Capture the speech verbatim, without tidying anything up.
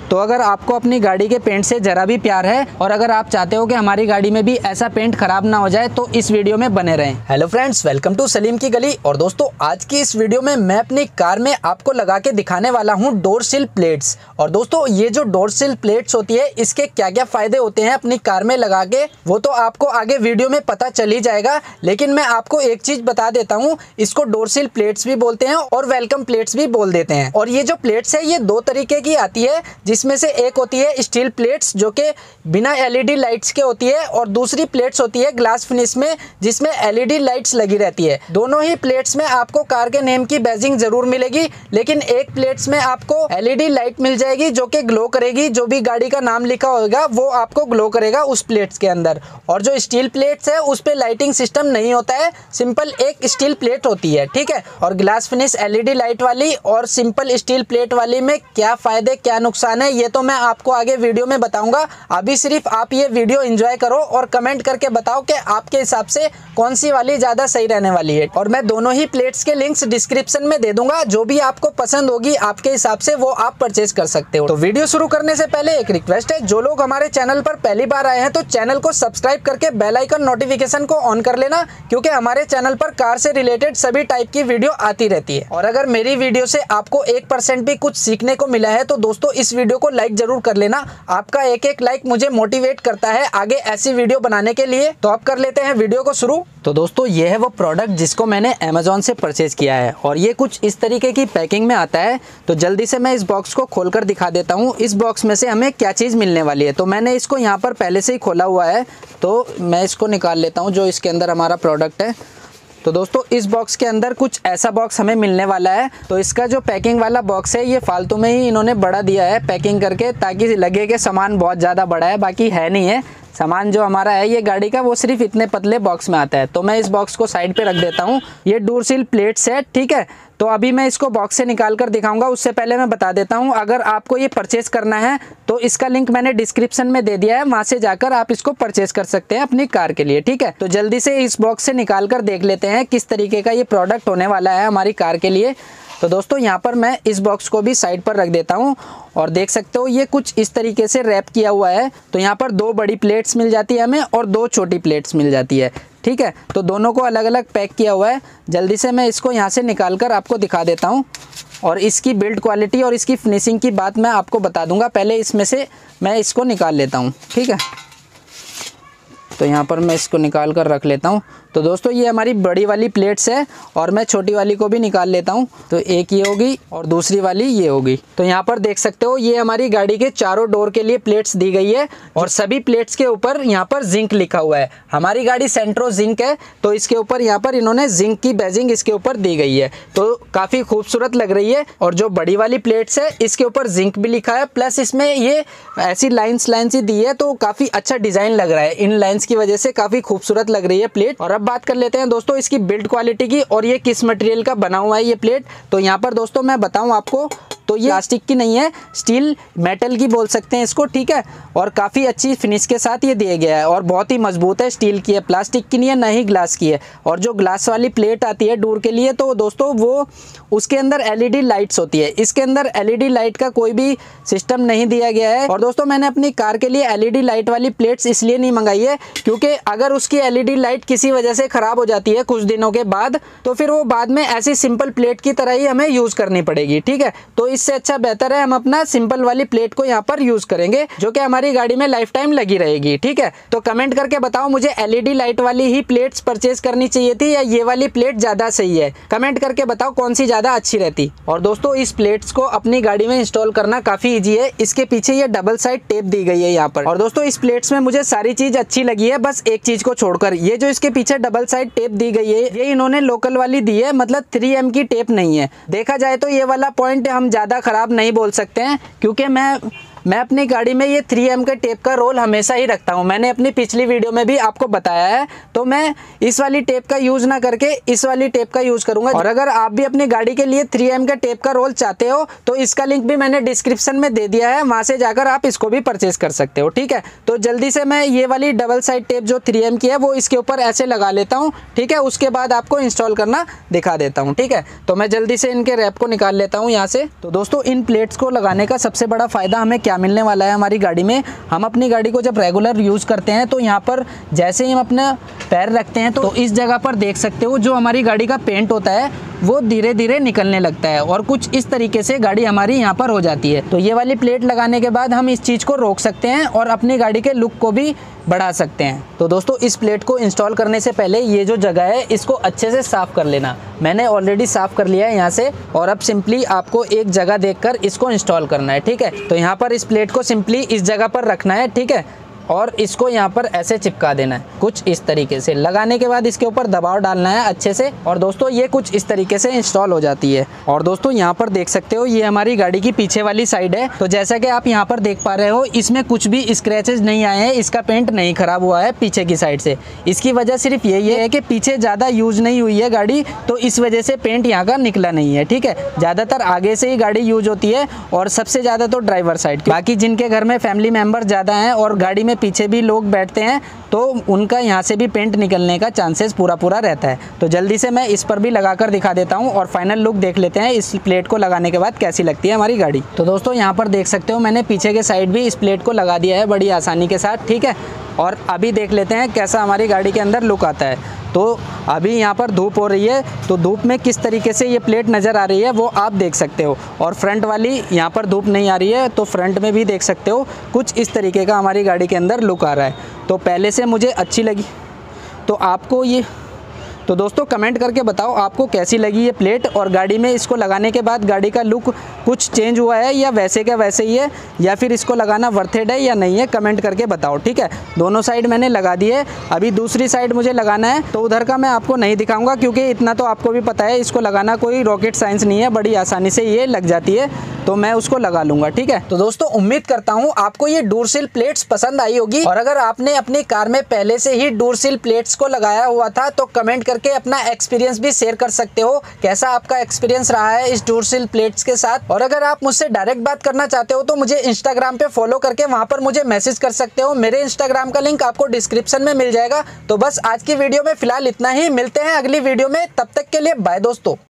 तो अगर आपको अपनी गाड़ी के पेंट से ज़रा भी प्यार है और अगर आप चाहते हो कि हमारी गाड़ी में भी ऐसा पेंट खराब ना हो जाए तो इस वीडियो में बने रहें। Hello friends, welcome to Salim की गली। और दोस्तों, आज की इस वीडियो में मैं अपनी कार में आपको लगा के दिखाने वाला हूँ डोर सिल प्लेट्स। और दोस्तों, ये जो डोर सिल प्लेट्स होती है इसके क्या क्या फायदे होते हैं अपनी कार में लगा के, वो तो आपको आगे वीडियो में पता चल ही जाएगा। लेकिन मैं आपको एक चीज बता देता हूँ, इसको डोर सिल प्लेट्स भी बोलते हैं और वेलकम प्लेट्स भी बोल देते हैं। और ये जो प्लेट्स है ये दो तरीके की आती है, जिसमें से एक होती है स्टील प्लेट्स जो कि बिना एलईडी लाइट्स के होती है, और दूसरी प्लेट्स होती है ग्लास फिनिश में जिसमें एलईडी लाइट्स लगी रहती है। दोनों ही प्लेट्स में आपको कार के नेम की बैजिंग जरूर मिलेगी, लेकिन एक प्लेट्स में आपको एलईडी लाइट मिल जाएगी जो कि ग्लो करेगी। जो भी गाड़ी का नाम लिखा होगा वो आपको ग्लो करेगा उस प्लेट्स के अंदर। और जो स्टील प्लेट्स है उस पे लाइटिंग सिस्टम नहीं होता है, सिंपल एक स्टील प्लेट होती है, ठीक है। और ग्लास फिनिश एलईडी लाइट वाली और सिंपल स्टील प्लेट वाली में क्या फायदे क्या नुकसान है ये तो मैं आपको आगे वीडियो में बताऊंगा। अभी सिर्फ आप ये वीडियो एंजॉय करो और कमेंट करके बताओ कि आपके हिसाब से कौन सी वाली ज्यादा सही रहने वाली है। और मैं दोनों ही प्लेट्स के लिंक्स डिस्क्रिप्शन में दे दूंगा, जो भी आपको पसंद होगी आपके हिसाब से वो आप परचेज कर सकते हो। तो वीडियो शुरू करने से पहले एक रिक्वेस्ट है, जो लोग हमारे चैनल पर पहली बार आए हैं तो चैनल को सब्सक्राइब करके बेल आइकन नोटिफिकेशन को ऑन कर लेना, क्योंकि हमारे चैनल पर कार से रिलेटेड सभी टाइप की वीडियो आती रहती है। और अगर मेरी वीडियो से आपको एक परसेंट भी कुछ सीखने को मिला है तो दोस्तों इस वीडियो को लाइक जरूर कर लेना। आपका एक एक लाइक मुझे मोटिवेट करता है आगे ऐसी वीडियो बनाने के लिए। तो अब कर लेते हैं वीडियो को शुरू। तो दोस्तों, ये है वो प्रोडक्ट जिसको मैंने अमेज़ॉन से परचेज किया है और ये कुछ इस तरीके की पैकिंग में आता है। तो जल्दी से मैं इस बॉक्स को खोलकर दिखा देता हूँ इस बॉक्स में से हमें क्या चीज़ मिलने वाली है। तो मैंने इसको यहाँ पर पहले से ही खोला हुआ है, तो मैं इसको निकाल लेता हूँ जो इसके अंदर हमारा प्रोडक्ट है। तो दोस्तों, इस बॉक्स के अंदर कुछ ऐसा बॉक्स हमें मिलने वाला है। तो इसका जो पैकिंग वाला बॉक्स है ये फालतू में ही इन्होंने बड़ा दिया है पैकिंग करके, ताकि लगे कि सामान बहुत ज़्यादा बड़ा है, बाकी है नहीं है। सामान जो हमारा है ये गाड़ी का वो सिर्फ इतने पतले बॉक्स में आता है। तो मैं इस बॉक्स को साइड पे रख देता हूँ। ये डोर सिल प्लेट्स है, ठीक है। तो अभी मैं इसको बॉक्स से निकाल कर दिखाऊंगा, उससे पहले मैं बता देता हूँ, अगर आपको ये परचेज करना है तो इसका लिंक मैंने डिस्क्रिप्शन में दे दिया है, वहाँ से जाकर आप इसको परचेज कर सकते हैं अपनी कार के लिए, ठीक है। तो जल्दी से इस बॉक्स से निकाल कर देख लेते हैं किस तरीके का ये प्रोडक्ट होने वाला है हमारी कार के लिए। तो दोस्तों, यहाँ पर मैं इस बॉक्स को भी साइड पर रख देता हूँ और देख सकते हो ये कुछ इस तरीके से रैप किया हुआ है। तो यहाँ पर दो बड़ी प्लेट्स मिल जाती है हमें और दो छोटी प्लेट्स मिल जाती है, ठीक है। तो दोनों को अलग अलग पैक किया हुआ है। जल्दी से मैं इसको यहाँ से निकाल कर आपको दिखा देता हूँ और इसकी बिल्ड क्वालिटी और इसकी फिनिशिंग की बात मैं आपको बता दूँगा। पहले इसमें से मैं इसको निकाल लेता हूँ, ठीक है। तो यहाँ पर मैं इसको निकाल कर रख लेता हूँ। तो दोस्तों, ये हमारी बड़ी वाली प्लेट्स है और मैं छोटी वाली को भी निकाल लेता हूँ। तो एक ये होगी और दूसरी वाली ये होगी। तो यहाँ पर देख सकते हो ये हमारी गाड़ी के चारों डोर के लिए प्लेट्स दी गई है और सभी प्लेट्स के ऊपर यहाँ पर जिंक लिखा हुआ है। हमारी गाड़ी सेंट्रो जिंक है, तो इसके ऊपर यहाँ पर इन्होंने जिंक की बैजिंग इसके ऊपर दी गई है। तो काफ़ी खूबसूरत लग रही है। और जो बड़ी वाली प्लेट्स है इसके ऊपर जिंक भी लिखा है, प्लस इसमें ये ऐसी लाइन्स लाइन्स ही दी है, तो काफ़ी अच्छा डिज़ाइन लग रहा है। इन लाइन्स की वजह से काफ़ी खूबसूरत लग रही है प्लेट। और अब बात कर लेते हैं दोस्तों इसकी बिल्ड क्वालिटी की और ये किस मटेरियल का बना हुआ है ये प्लेट। तो यहाँ पर दोस्तों मैं बताऊं आपको, तो ये प्लास्टिक की नहीं है, स्टील मेटल की बोल सकते हैं इसको, ठीक है। और काफ़ी अच्छी फिनिश के साथ ये दिया गया है और बहुत ही मजबूत है, स्टील की है, प्लास्टिक की नहीं है, ना ही ग्लास की है। और जो ग्लास वाली प्लेट आती है डोर के लिए, तो दोस्तों वो उसके अंदर एलईडी लाइट्स होती है, इसके अंदर एलईडी लाइट का कोई भी सिस्टम नहीं दिया गया है। और दोस्तों, मैंने अपनी कार के लिए एलईडी लाइट वाली प्लेट्स इसलिए नहीं मंगाई है क्योंकि अगर उसकी एलईडी लाइट किसी वजह से ख़राब हो जाती है कुछ दिनों के बाद, तो फिर वो बाद में ऐसी सिंपल प्लेट की तरह ही हमें यूज़ करनी पड़ेगी, ठीक है। तो इससे अच्छा बेहतर है हम अपना सिंपल वाली प्लेट को यहाँ पर यूज़ करेंगे, जो कि हमारी गाड़ी में लाइफ टाइम लगी रहेगी, ठीक है। तो कमेंट करके बताओ मुझे एलईडी लाइट वाली ही प्लेट्स परचेज करनी चाहिए थी या ये वाली प्लेट ज़्यादा सही है। कमेंट करके बताओ कौन सी ज़्यादा अच्छी रहती। और दोस्तों, इस प्लेट्स को अपनी गाड़ी में इंस्टॉल करना काफ़ी ईजी है। इसके पीछे ये डबल साइड टेप दी गई है यहाँ पर। और दोस्तों, इस प्लेट्स में मुझे सारी चीज़ अच्छी लगी है, बस एक चीज़ को छोड़कर, ये जो इसके पीछे डबल साइड टेप दी गई है ये इन्होंने लोकल वाली दी है, मतलब थ्री एम की टेप नहीं है। देखा जाए तो ये वाला पॉइंट हम ज़्यादा ख़राब नहीं बोल सकते हैं, क्योंकि मैं मैं अपनी गाड़ी में ये थ्री एम के टेप का रोल हमेशा ही रखता हूँ। मैंने अपनी पिछली वीडियो में भी आपको बताया है, तो मैं इस वाली टेप का यूज़ ना करके इस वाली टेप का यूज़ करूँगा। और अगर आप भी अपनी गाड़ी के लिए थ्री एम के टेप का रोल चाहते हो तो इसका लिंक भी मैंने डिस्क्रिप्शन में दे दिया है, वहाँ से जाकर आप इसको भी परचेज कर सकते हो, ठीक है। तो जल्दी से मैं ये वाली डबल साइड टेप जो थ्री एम की है वो इसके ऊपर ऐसे लगा लेता हूँ, ठीक है। उसके बाद आपको इंस्टॉल करना दिखा देता हूँ, ठीक है। तो मैं जल्दी से इनके रैप को निकाल लेता हूँ यहाँ से। तो दोस्तों, इन प्लेट्स को लगाने का सबसे बड़ा फ़ायदा हमें क्या मिलने वाला है हमारी गाड़ी में। हम अपनी गाड़ी को जब रेगुलर यूज़ करते हैं तो यहाँ पर जैसे ही हम अपना पैर रखते हैं तो इस जगह पर देख सकते हो जो हमारी गाड़ी का पेंट होता है वो धीरे धीरे निकलने लगता है और कुछ इस तरीके से गाड़ी हमारी यहाँ पर हो जाती है। तो ये वाली प्लेट लगाने के बाद हम इस चीज़ को रोक सकते हैं और अपनी गाड़ी के लुक को भी बढ़ा सकते हैं। तो दोस्तों इस प्लेट को इंस्टॉल करने से पहले ये जो जगह है इसको अच्छे से साफ़ कर लेना। मैंने ऑलरेडी साफ़ कर लिया है यहाँ से और अब सिंपली आपको एक जगह देखकर इसको इंस्टॉल करना है, ठीक है। तो यहाँ पर इस प्लेट को सिंपली इस जगह पर रखना है, ठीक है, और इसको यहाँ पर ऐसे चिपका देना है कुछ इस तरीके से। लगाने के बाद इसके ऊपर दबाव डालना है अच्छे से और दोस्तों ये कुछ इस तरीके से इंस्टॉल हो जाती है। और दोस्तों यहाँ पर देख सकते हो ये हमारी गाड़ी की पीछे वाली साइड है। तो जैसा कि आप यहाँ पर देख पा रहे हो इसमें कुछ भी स्क्रैचेस नहीं आए हैं, इसका पेंट नहीं खराब हुआ है पीछे की साइड से। इसकी वजह सिर्फ यही है कि पीछे ज़्यादा यूज नहीं हुई है गाड़ी, तो इस वजह से पेंट यहाँ का निकला नहीं है, ठीक है। ज़्यादातर आगे से ही गाड़ी यूज होती है और सबसे ज़्यादा तो ड्राइवर साइड। बाकी जिनके घर में फैमिली मेम्बर ज़्यादा हैं और गाड़ी में पीछे भी लोग बैठते हैं तो उनका यहाँ से भी पेंट निकलने का चांसेस पूरा पूरा रहता है। तो जल्दी से मैं इस पर भी लगाकर दिखा देता हूँ और फाइनल लुक देख लेते हैं इस प्लेट को लगाने के बाद कैसी लगती है हमारी गाड़ी। तो दोस्तों यहाँ पर देख सकते हो मैंने पीछे के साइड भी इस प्लेट को लगा दिया है बड़ी आसानी के साथ, ठीक है। और अभी देख लेते हैं कैसा हमारी गाड़ी के अंदर लुक आता है। तो अभी यहाँ पर धूप हो रही है तो धूप में किस तरीके से ये प्लेट नज़र आ रही है वो आप देख सकते हो। और फ्रंट वाली यहाँ पर धूप नहीं आ रही है तो फ्रंट में भी देख सकते हो कुछ इस तरीके का हमारी गाड़ी के अंदर लुक आ रहा है। तो पहले से मुझे अच्छी लगी। तो आपको ये तो दोस्तों कमेंट करके बताओ आपको कैसी लगी ये प्लेट और गाड़ी में इसको लगाने के बाद गाड़ी का लुक कुछ चेंज हुआ है या वैसे का वैसे ही है या फिर इसको लगाना वर्थ इट है या नहीं है, कमेंट करके बताओ, ठीक है। दोनों साइड मैंने लगा दी है, अभी दूसरी साइड मुझे लगाना है तो उधर का मैं आपको नहीं दिखाऊंगा क्योंकि इतना तो आपको भी पता है इसको लगाना कोई रॉकेट साइंस नहीं है, बड़ी आसानी से ये लग जाती है तो मैं उसको लगा लूंगा, ठीक है। तो दोस्तों उम्मीद करता हूँ आपको ये डूरसिल प्लेट्स पसंद आई होगी और अगर आपने अपनी कार में पहले से ही डूरसिल प्लेट्स को लगाया हुआ था तो कमेंट करके अपना एक्सपीरियंस भी शेयर कर सकते हो, कैसा आपका एक्सपीरियंस रहा है इस डूरसिल प्लेट्स के साथ। और अगर आप मुझसे डायरेक्ट बात करना चाहते हो तो मुझे इंस्टाग्राम पे फॉलो करके वहां पर मुझे मैसेज कर सकते हो, मेरे इंस्टाग्राम का लिंक आपको डिस्क्रिप्शन में मिल जाएगा। तो बस आज की वीडियो में फिलहाल इतना ही, मिलते हैं अगली वीडियो में, तब तक के लिए बाय दोस्तों।